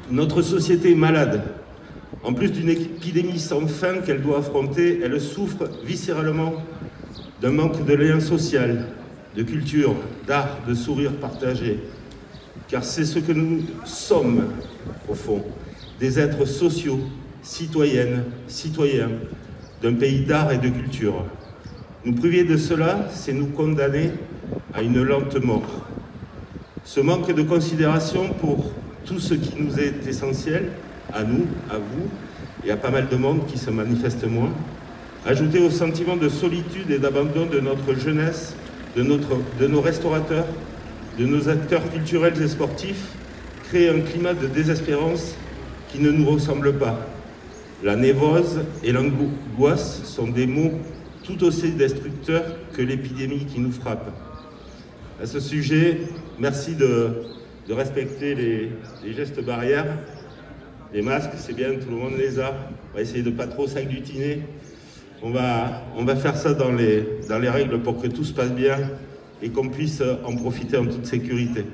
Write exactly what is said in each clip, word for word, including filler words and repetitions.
Notre société est malade. En plus d'une épidémie sans fin qu'elle doit affronter, elle souffre viscéralement d'un manque de lien social, de culture, d'art, de sourire partagé. Car c'est ce que nous sommes, au fond, des êtres sociaux, citoyennes, citoyens, d'un pays d'art et de culture. Nous priver de cela, c'est nous condamner à une lente mort. Ce manque de considération pour tout ce qui nous est essentiel, à nous, à vous, et à pas mal de monde qui se manifeste moins, ajouté au sentiment de solitude et d'abandon de notre jeunesse, de, notre, de nos restaurateurs, de nos acteurs culturels et sportifs, crée un climat de désespérance qui ne nous ressemble pas. La névrose et l'angoisse sont des mots tout aussi destructeurs que l'épidémie qui nous frappe. À ce sujet, merci de, de respecter les, les gestes barrières. Les masques, c'est bien, tout le monde les a. On va essayer de ne pas trop s'agglutiner. On va, on va faire ça dans les, dans les règles pour que tout se passe bien et qu'on puisse en profiter en toute sécurité.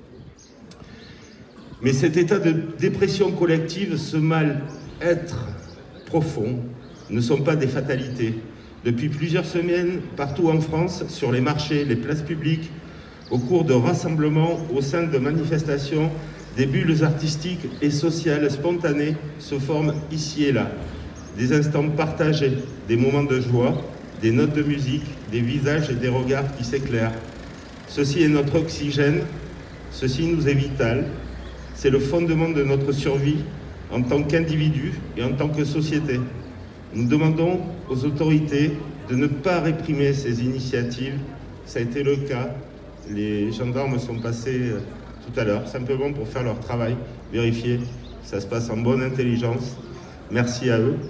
Mais cet état de dépression collective, ce mal-être profond, ne sont pas des fatalités. Depuis plusieurs semaines, partout en France, sur les marchés, les places publiques, au cours de rassemblements, au sein de manifestations, des bulles artistiques et sociales spontanées se forment ici et là. Des instants partagés, des moments de joie, des notes de musique, des visages et des regards qui s'éclairent. Ceci est notre oxygène, ceci nous est vital. C'est le fondement de notre survie en tant qu'individu et en tant que société. Nous demandons aux autorités de ne pas réprimer ces initiatives. Ça a été le cas. Les gendarmes sont passés tout à l'heure, simplement pour faire leur travail, vérifier que ça se passe en bonne intelligence. Merci à eux.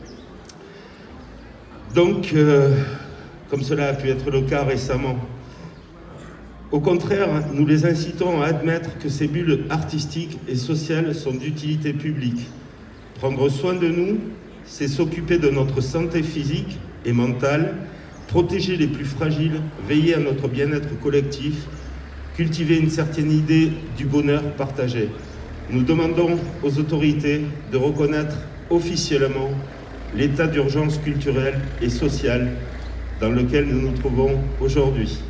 Donc, euh, comme cela a pu être le cas récemment, au contraire, nous les incitons à admettre que ces bulles artistiques et sociales sont d'utilité publique. Prendre soin de nous, c'est s'occuper de notre santé physique et mentale, protéger les plus fragiles, veiller à notre bien-être collectif, cultiver une certaine idée du bonheur partagé. Nous demandons aux autorités de reconnaître officiellement l'état d'urgence culturelle et sociale dans lequel nous nous trouvons aujourd'hui.